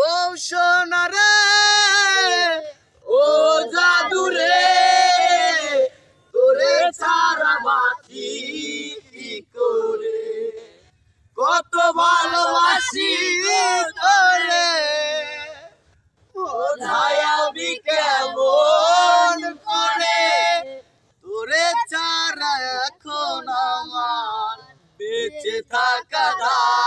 ও সোনা রে ও জাদু রে তোরে ছাড়া বাঁচি কি করে কত ভালোবাসি তোরে বোঝায়াবি কেমন করে তোরে ছাড়া এখন আমার বেঁচে থাকা